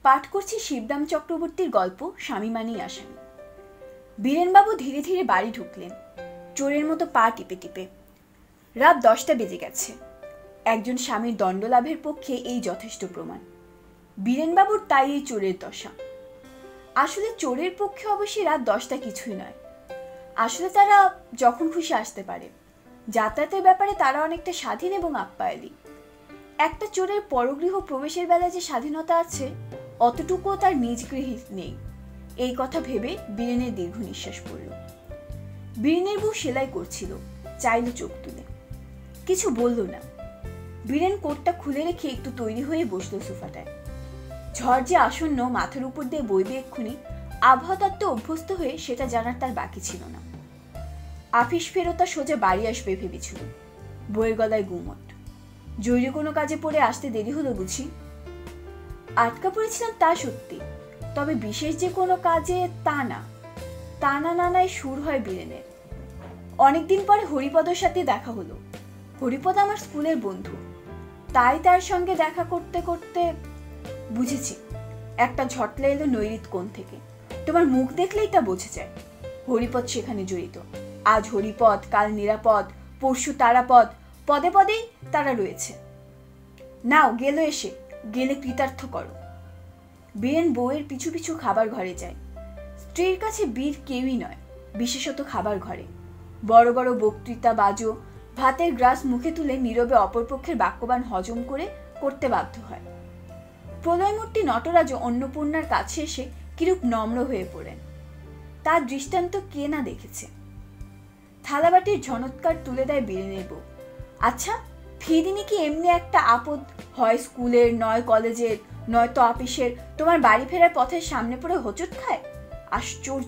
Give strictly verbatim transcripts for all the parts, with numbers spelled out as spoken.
পাঠ করছি শিবরাম চক্রবর্তীর গল্প স্বামীমানি আসামি। বীরেনবাবু ধীরে ধীরে বাড়ি ঢুকলেন, চোরের মতো পা টিপে টিপে। রাত দশটা বেজে গেছে। একজন স্বামীর দণ্ডলাভের পক্ষে এই যথেষ্ট প্রমাণ। বীরেনবাবুর তাই এই চোরের দশা। আসলে চোরের পক্ষে অবশ্যই রাত দশটা কিছুই নয়। আসলে তারা যখন খুশি আসতে পারে। যাতায়াতের ব্যাপারে তারা অনেকটা স্বাধীন এবং আপ্যায়নী। একটা চোরের পরগৃহ প্রবেশের বেলায় যে স্বাধীনতা আছে, অতটুকুও তার নিজ গৃহে নেই। এই কথা ভেবে বীরেনের দীর্ঘ নিঃশ্বাস পড়ল। বীরেনের বউ সেলাই করছিল, চাইল চোখ তুলে। কিছু বলল না। বীরেন কোটটা খুলে রেখে একটু তৈরি হয়ে বসলো সোফাটায়। ঝড় যে আসন্ন, মাথার উপর দিয়ে বইবে এক্ষুনি, আবহাওয়া তত্ত্বে অভ্যস্ত হয়ে সেটা জানার তার বাকি ছিল না। আফিস ফেরতা সোজা বাড়ি আসবে ভেবেছিল। বইয়ের গলায় গুমট। জরুরি কোনো কাজে পড়ে আসতে দেরি হলো বুঝি? আটকা পড়েছিলাম তা সত্যি, তবে বিশেষ যে কোনো কাজে তা না। টানা নানায় সুর হয় বীরেনের। অনেকদিন পরে হরিপদর সাথে দেখা হলো। হরিপদ আমার স্কুলের বন্ধু, তাই তার সঙ্গে দেখা করতে করতে বুঝেছি একটা ঝটলা এলো নৈরিত কোণ থেকে। তোমার মুখ দেখলেই তা বোঝা যায়। হরিপদ সেখানে জড়িত। আজ হরিপদ, কাল নিরাপদ, পরশু তারাপদ, পদে পদেই তারা রয়েছে। নাও গেল এসে, গেলে কৃতার্থ করো। বীরেন বউয়ের পিছু পিছু খাবার ঘরে যায়। স্ত্রীর কাছে বীর কেউই নয়, বিশেষত খাবার ঘরে। বড় বড় বক্তৃতা বাজো, ভাতের গ্রাস মুখে তুলে নীরবে অপরপক্ষের বাক্যবান হজম করে করতে বাধ্য হয়। প্রলয়মূর্তি নটরাজও অন্নপূর্ণার কাছে এসে কিরূপ নম্র হয়ে পড়েন, তার দৃষ্টান্ত কে না দেখেছে। থালাবাটির ঝনৎকার তুলে দেয় বীরেনের বউ। আচ্ছা, ফিরিনি কি এমনি একটা আপদ, হয় স্কুলের, নয় কলেজের, নয়তো অফিসের, তোমার বাড়ি ফেরার পথের সামনে পড়ে হোঁচট খায়? আশ্চর্য!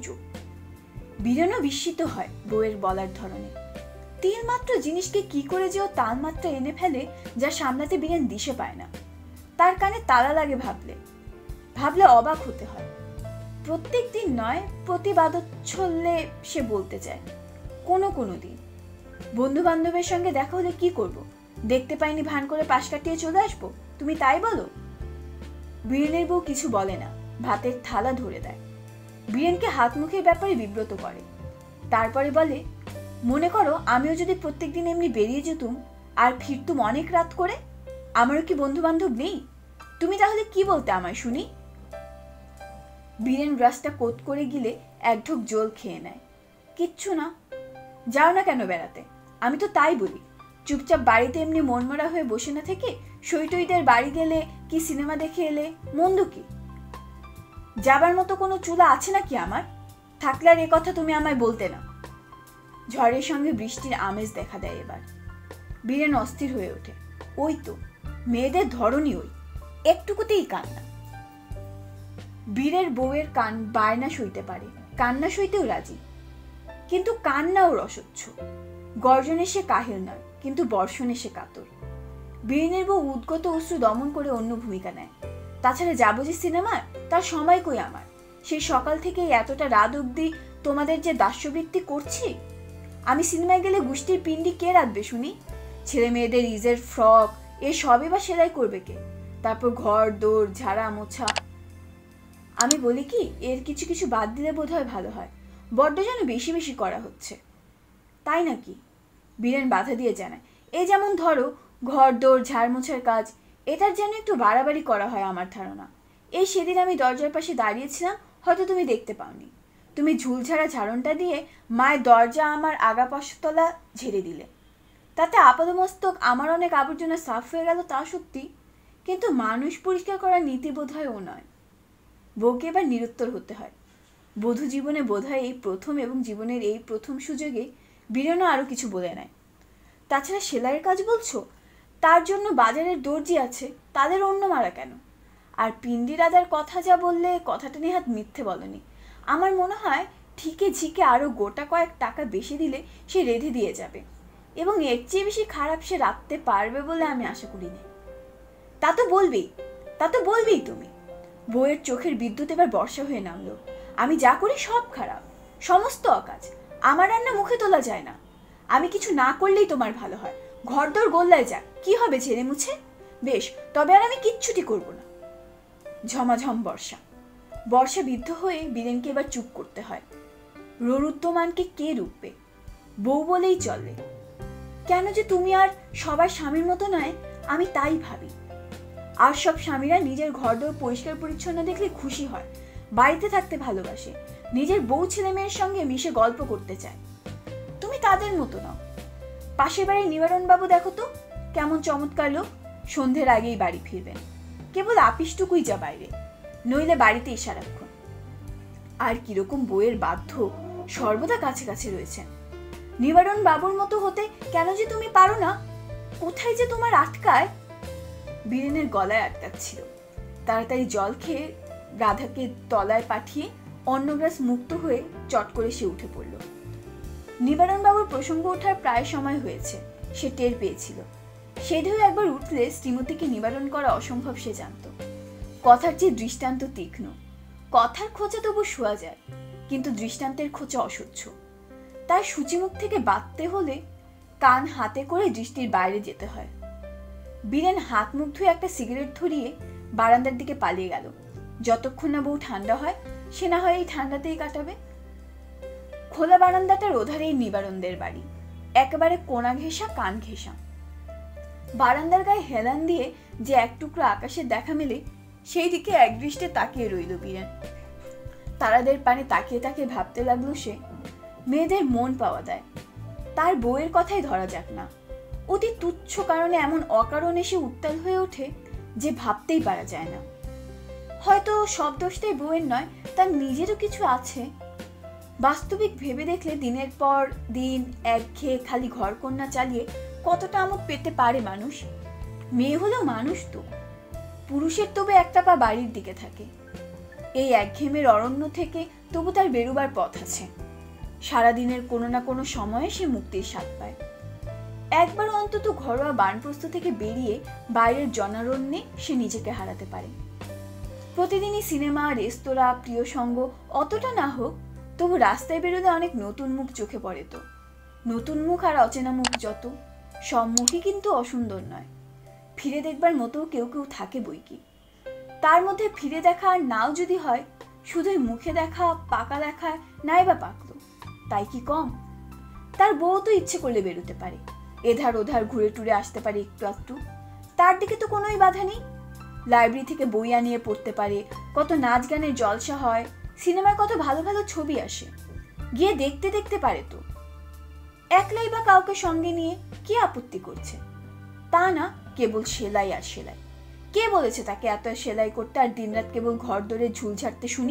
বীরেনও বিস্মিত হয় বউয়ের বলার ধরনে। তিল মাত্র জিনিসকে কি করে যে ও তাল মাত্রা এনে ফেলে, যা সামলাতে বীরেন দিশে পায় না। তার কানে তালা লাগে ভাবলে ভাবলে অবাক হতে হয়। প্রত্যেক দিন নয়, প্রতিবাদচ্ছলে সে বলতে চায়। কোনো কোনো দিন বন্ধু বান্ধবের সঙ্গে দেখা হলে কি করব, দেখতে পাইনি ভান করে পাশ কাটিয়ে চলে আসবো, তুমি তাই বলো। বীরেনের বউ কিছু বলে না, ভাতের থালা ধরে দেয়। বীরেনকে হাত মুখের ব্যাপারে বিব্রত করে। তারপরে বলে, মনে করো আমিও যদি প্রত্যেকদিন এমনি বেরিয়ে যেতুম আর ফিরতুম অনেক রাত করে, আমারও কি বন্ধু বান্ধব নেই? তুমি তাহলে কি বলতে আমায় শুনি? বীরেন গ্রাসটা কোট করে গিলে এক ঢোক জল খেয়ে নেয়। কিচ্ছু না। যাও না কেন বেড়াতে? আমি তো তাই বলি, চুপচাপ বাড়িতে এমনি মনমরা হয়ে বসে না থেকে সৈটইদের বাড়ি গেলে কি সিনেমা দেখে এলে মন্দ কি? যাবার মতো কোনো চুলা আছে নাকি আমার? থাকলে আর এ কথা তুমি আমায় বলতে না। ঝড়ের সঙ্গে বৃষ্টির আমেজ দেখা দেয় এবার। বীরেন অস্থির হয়ে ওঠে। ওই তো মেয়েদের ধরনই ওই, একটুকুতেই কান্না। বীরের বউয়ের কান বায়না সইতে পারে, কান্না সইতেও রাজি, কিন্তু কান্নাও রসচ্ছ। গর্জনে সে কাহেল নয়, কিন্তু বর্ষণে সে কাতর। বীরেনের বউ উদ্গত অশ্রু দমন করে অন্য ভূমিকা নেয়। তাছাড়া যাবো যে সিনেমায়, তার সময় কই আমার? সেই সকাল থেকে এতটা রাত অব্দি তোমাদের যে দাস্যবৃত্তি করছি। আমি সিনেমায় গেলে গোষ্ঠীর পিণ্ডি কে রাখবে শুনি? ছেলে মেয়েদের ইজের ফ্রক এ সবই বা সেলাই করবে কে? তারপর ঘর দৌড়, ঝাড়া মোছা। আমি বলি কি, এর কিছু কিছু বাদ দিলে বোধ হয় ভালো হয়। বড্ড যেন বেশি বেশি করা হচ্ছে। তাই নাকি? বীরেন বাধা দিয়ে জানায়, এই যেমন ধরো ঘর দৌড়, ঝাড় মোছার কাজ, এটার যেন একটু বাড়াবাড়ি করা হয় আমার ধারণা। এই সেদিন আমি দরজার পাশে দাঁড়িয়েছিলাম, হয়তো তুমি দেখতে পাওনি। তুমি ঝুলঝাড়া ঝাড়নটা দিয়ে মায়ের দরজা আমার আগা পাশতলা ঝেড়ে দিলে। তাতে আপাদমস্তক আমার অনেক আবর্জনা সাফ হয়ে গেল তা সত্যি, কিন্তু মানুষ পরিষ্কার করার নীতি বোধ হয় ও নয়। বউকে এবার নিরুত্তর হতে হয়। বধূ জীবনে বোধ হয় এই প্রথম, এবং জীবনের এই প্রথম সুযোগে বীরেনও আরো কিছু বলে নেয়। তাছাড়া সেলাইয়ের কাজ বলছো, তার জন্য বাজারের দর্জি আছে, তাদের অন্য মারা কেন? আর পিন্ডি রাজার কথা যা বললে, কথাটা নেহাত মিথ্যে বলনি। আমার মনে হয় ঠিকে ঝিকে আরো গোটা কয়েক টাকা বেশি দিলে সে রেঁধে দিয়ে যাবে, এবং এর চেয়ে বেশি খারাপ সে রাখতে পারবে বলে আমি আশা করি না। তা তো বলবেই, তা তো বলবেই তুমি। বউয়ের চোখের বিদ্যুৎ এবার বর্ষা হয়ে নামলো। আমি যা করি সব খারাপ, সমস্ত অকাজ। আমার রান্না মুখে তোলা যায় না। আমি কিছু না করলেই তোমার ভালো হয়। ঘরদোর গোল্লায় যাক, কি হবে ছেড়ে মুছে? বেশ, তবে আর আমি কিচ্ছুটি করব না। ঝমাঝম বর্ষা। বর্ষা বিদ্ধ হয়ে বীরেনকে এবার চুপ করতে হয়। রোরুদ্যমানকে কে রুখবে? বউ বলেই চলে। কেন যে তুমি আর সবার স্বামীর মতো নয়, আমি তাই ভাবি। আর সব স্বামীরা নিজের ঘরদোর পরিষ্কার পরিচ্ছন্ন দেখলে খুশি হয়, বাড়িতে থাকতে ভালোবাসে, নিজের বউ ছেলে মেয়ের সঙ্গে মিশে গল্প করতে চায়। তুমি তাদের মতো নাও। পাশের বাড়ির নিবারণ বাবু দেখো তো কেমন চমৎকার লোক, সন্ধ্যের আগেই বাড়ি ফিরবেন। কেবল আপিসটুকুই যা বাইরে, নইলে বাড়িতেই সারাক্ষণ। আর কিরকম বইয়ের বাধ্য, সর্বদা কাছে কাছে রয়েছেন। নিবারণ বাবুর মতো হতে কেন যে তুমি পারো না? কোথায় যে তোমার আটকায়? বীরেনের গলায় আটকাচ্ছিল। তাড়াতাড়ি জল খেয়ে রাধাকে তলায় পাঠিয়ে অন্নগ্রাস মুক্ত হয়ে চট করে সে উঠে পড়ল। নিবারণ বাবুর প্রসঙ্গ ওঠার প্রায় সময় হয়েছে, সে টের পেয়েছিল। সে ঢেউ একবার উঠলে শ্রীমতীকে নিবারণ করা অসম্ভব সে জানত। কথার যে দৃষ্টান্ত তীক্ষ্ণ। কথার খোঁচা তবু শোয়া যায়, কিন্তু দৃষ্টান্তের খোঁচা অসহ্য। তার সূচিমুখ থেকে বাঁধতে হলে কান হাতে করে দৃষ্টির বাইরে যেতে হয়। বীরেন হাত মুখ ধুয়ে একটা সিগারেট ধরিয়ে বারান্দার দিকে পালিয়ে গেল। যতক্ষণ না বউ ঠান্ডা হয়, সে না হয় এই ঠান্ডাতেই কাটাবে। খোলা বারান্দাটার ওধারেই নিবারণদের বাড়ি, একেবারে কোণা ঘেঁষা কান ঘেঁষা। বারান্দার গায়ে হেলান দিয়ে যে এক টুকরো আকাশের দেখা মেলে, সেই দিকে একদৃষ্টে তাকিয়ে রইল বীরেন। তারাদের পানে তাকিয়ে তাকিয়ে ভাবতে লাগলো সে, মেয়েদের মন পাওয়া দেয়, তার বউয়ের কথাই ধরা যাক না, অতি তুচ্ছ কারণে এমন অকারণে সে উত্তাল হয়ে ওঠে যে ভাবতেই পারা যায় না। হয়তো সব দোষটাই বউয়ের নয়, তার নিজেরও কিছু আছে। বাস্তবিক ভেবে দেখলে দিনের পর দিন একঘেয়ে খালি ঘরকন্যা চালিয়ে কতটা আমোদ পেতে পারে মানুষ। মেয়ে হলেও মানুষ তো, পুরুষের তবে একটা পা বাড়ির দিকে থাকে। এই একঘেয়েমের অরণ্য থেকে তবু তার বেরুবার পথ আছে। সারাদিনের কোনো না কোনো সময়ে সে মুক্তির স্বাদ পায়। একবার অন্তত ঘরোয়া বানপ্রস্থ থেকে বেরিয়ে বাইরের জনারণ্যে সে নিজেকে হারাতে পারে। প্রতিদিনই সিনেমা, রেস্তোরাঁ, প্রিয় সঙ্গ অতটা না হোক, তবু রাস্তায় বেরোলে অনেক নতুন মুখ চোখে পড়ে। তো নতুন মুখ আর অচেনা মুখ যত, সব মুখই কিন্তু অসুন্দর নয়। ফিরে দেখবার মতো কেউ কেউ থাকে বই কি। তার মধ্যে ফিরে দেখা আর নাও যদি হয়, শুধুই মুখে দেখা, পাকা দেখা নাই বা পাকলো, তাই কি কম? তার বউ তো ইচ্ছে করলে বেরোতে পারে, এধার ওধার ঘুরে টুরে আসতে পারে একটু একটু, তার দিকে তো কোনোই বাধা নেই। লাইব্রেরি থেকে বই আনিয়ে পড়তে পারে, কত নাচ গানের জলসা হয়, সিনেমায় কত ভালো ভালো ছবি আসে, গিয়ে দেখতে দেখতে পারে। তো একলাই বা কাউকে সঙ্গে নিয়ে কি আপত্তি করছে? তা না, কেবল সেলাই আর সেলাই। কে বলেছে তাকে এত সেলাই করতে আর দিনরাত কেবল ঘর দরে ঝুল ঝাড়তে শুনি?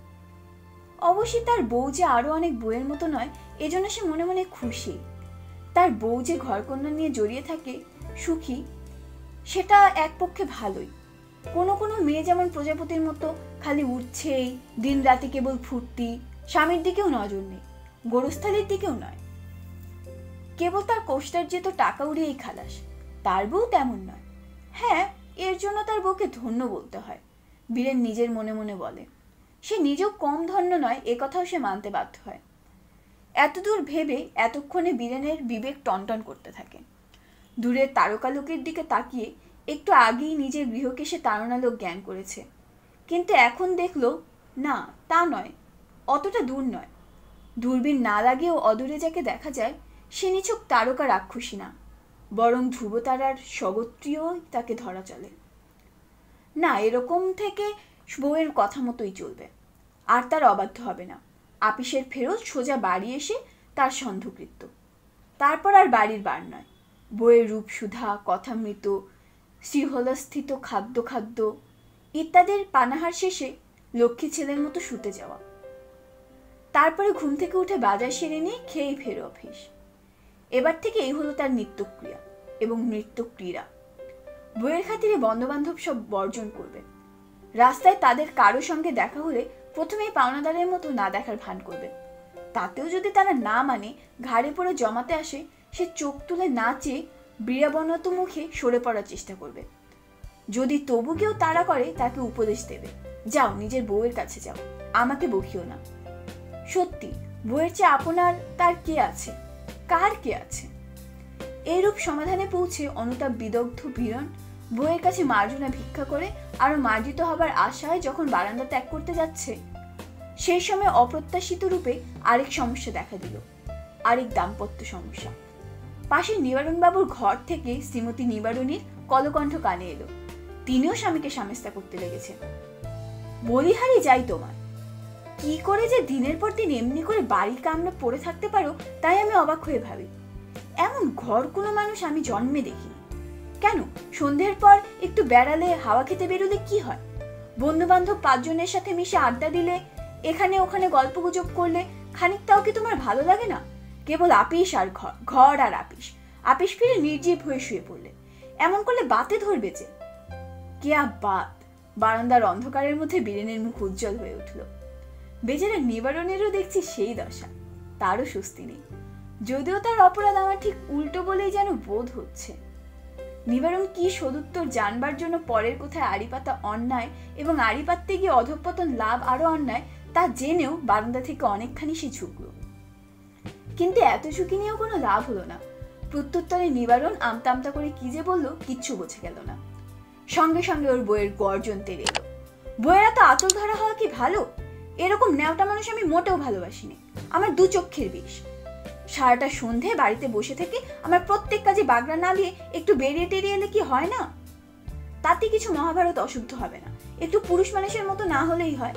অবশ্যই তার বউ যে আরো অনেক বউয়ের মতো নয়, এজন্য সে মনে মনে খুশি। তার বউ যে ঘরকন্যা নিয়ে জড়িয়ে থাকে, সুখী, সেটা এক পক্ষে ভালোই। কোনো কোনো মেয়ে যেমন প্রজাপতির মতো খালি উঠছেই, দিন রাতে কেবল ফুর্তি, স্বামীর দিকেও নজর নেই, গোরস্থালির দিকেও নয়। কেবল তার কোষ্টার যে তো টাকা উড়িয়েই খালাস, তার বউ তেমন নয়। হ্যাঁ, এর জন্য তার বউকে ধন্য বলতে হয়, বীরেন নিজের মনে মনে বলে। সে নিজেও কম ধন্য নয়, এ কথাও সে মানতে বাধ্য হয়। এতদূর ভেবে এতক্ষণে বীরেনের বিবেক টনটন করতে থাকে। দূরের তারকালোকের দিকে তাকিয়ে একটু আগেই নিজের গৃহকে সে তাড়নালোক জ্ঞান করেছে, কিন্তু এখন দেখলো না, তা নয়, অতটা দূর নয়। দূরবীন না লাগেও অদূরে যাকে দেখা যায়, সে নিছক তারকা রাক্ষসী না, বরং ধ্রুবতারার স্বগোত্রীয় তাকে ধরা চলে। না, এরকম থেকে বউয়ের কথা মতোই চলবে, আর তার অবাধ্য হবে না। আপিসের ফেরত সোজা বাড়ি এসে তার সন্ধকৃত্য, তারপর আর বাড়ির বার নয়। বইয়ের রূপসুধা, কথামৃত, শ্রীহলস্থিত খাদ্য খাদ্য ইত্যাদির পানাহার শেষে লক্ষ্মী ছেলের মতো শুতে যাওয়া, তারপরে ঘুম থেকে উঠে বাজার সেরে নিয়ে খেয়েই ফের অফিস। এবার থেকে এই হলো তার নিত্যক্রিয়া এবং নৃত্যক্রীড়া। বইয়ের খাতিরে বন্ধুবান্ধব সব বর্জন করবে। রাস্তায় তাদের কারো সঙ্গে দেখা হলে প্রথমেই পাওনাদারের মতো না দেখার ভান করবে। তাতেও যদি তারা না মানে ঘাড়ে পড়ে জমাতে আসে, সে চোখ তুলে না চেয়ে বীরাবনত মুখে সরে পড়ার চেষ্টা করবে। যদি তবু কেউ তাড়া করে, তাকে উপদেশ দেবে, যাও নিজের বউয়ের কাছে যাও, আমাকে বকিও না। সত্যি, বউয়ের চেয়ে আপনার তার কে আছে, কার কে আছে? এইরূপ সমাধানে পৌঁছে অনুতাপ বিদগ্ধ বীরন বউয়ের কাছে মার্জনা ভিক্ষা করে আরো মার্জিত হবার আশায় যখন বারান্দা ত্যাগ করতে যাচ্ছে, সেই সময় অপ্রত্যাশিত রূপে আরেক সমস্যা দেখা দিল, আরেক দাম্পত্য সমস্যা। পাশের নিবারণ বাবুর ঘর থেকে শ্রীমতী নিবারণীর কলকণ্ঠ কানে এলো। তিনিও স্বামীকে সামেস্তা করতে লেগেছেন। বলিহারি যাই তোমার, কি করে যে দিনের পর দিন এমনি করে বাড়ি কামড়ে পড়ে থাকতে পারো তাই আমি অবাক হয়ে ভাবি। এমন ঘর কোনো মানুষ আমি জন্মে দেখিনি। কেন সন্ধ্যের পর একটু বেড়ালে হাওয়া খেতে বেরোলে কি হয়? বন্ধু বান্ধব পাঁচজনের সাথে মিশে আড্ডা দিলে, এখানে ওখানে গল্প গুজব করলে খানিকটাও কি তোমার ভালো লাগে না? কেবল আপিস আর ঘর, ঘর আর আপিস। আপিস ফিরে নির্জীব হয়ে শুয়ে পড়লে, এমন করলে বাতে ধরবে যে। কেয়া বাত! বারান্দার অন্ধকারের মধ্যে বীরেনের মুখ উজ্জ্বল হয়ে উঠল। বেচারা নিবারণেরও দেখছি সেই দশা, তারও স্বস্তি নেই। যদিও তার অপরাধ আমার ঠিক উল্টো বলেই যেন বোধ হচ্ছে। নিবারণ কি সদুত্তর জানবার জন্য পরের কোথায় আড়ি পাতা অন্যায় এবং আড়ি পাততে গিয়ে অধঃপতন লাভ আরো অন্যায়, তা জেনেও বারান্দা থেকে অনেকখানি সে ঝুঁকল। কিন্তু এত ঝুঁকি নিয়েও কোনো লাভ হলো না। প্রত্যুত্তরে নিবারণ আমতা আমতা করে কি যে বললো কিচ্ছু বোঝা গেল না। সঙ্গে সঙ্গে ওর বইয়ের গর্জন তেড়ে এলো। বইয়ের এত আতল ধরা হওয়া কি ভালো? এরকম ন্যাওটা মানুষ আমি মোটেও ভালোবাসিনি। আমার দু চক্ষের বিষ। সারাটা সন্ধে বাড়িতে বসে থেকে আমার প্রত্যেক কাজে বাগড়া না দিয়ে একটু বেরিয়ে টেরিয়ে এলে কি হয় না? তাতে কিছু মহাভারত অশুদ্ধ হবে না, একটু পুরুষ মানুষের মতো না হলেই হয়।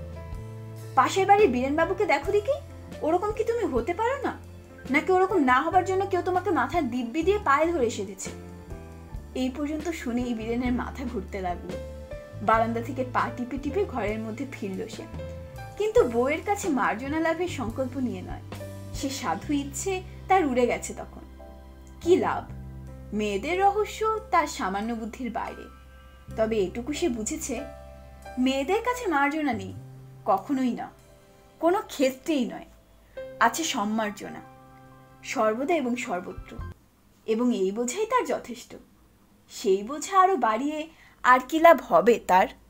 পাশের বাড়ির বীরেন বাবুকে দেখো দেখি, ওরকম কি তুমি হতে পারো না? নাকি ওরকম না হবার জন্য কেউ তোমাকে মাথার দিব্যি দিয়ে পায়ে ধরে সেধেছে? এই পর্যন্ত শুনেই বীরেনের মাথা ঘুরতে লাগলো। বারান্দা থেকে পা টিপে টিপে ঘরের মধ্যে ফিরল সে, কিন্তু বউয়ের কাছে মার্জনা লাভের সংকল্প নিয়ে নয়। সে সাধু ইচ্ছে তার উড়ে গেছে তখন। কি লাভ? মেয়েদের রহস্য তার সামান্য বুদ্ধির বাইরে। তবে এটুকু সে বুঝেছে, মেয়েদের কাছে মার্জনা নেই, কখনোই না, কোনো ক্ষেত্রেই নয়। আছে সম্মার্জনা, সর্বদা এবং সর্বত্র। এবং এই বোঝাই তার যথেষ্ট। সেই বোঝা আরো বাড়িয়ে আর কি লাভ হবে তার?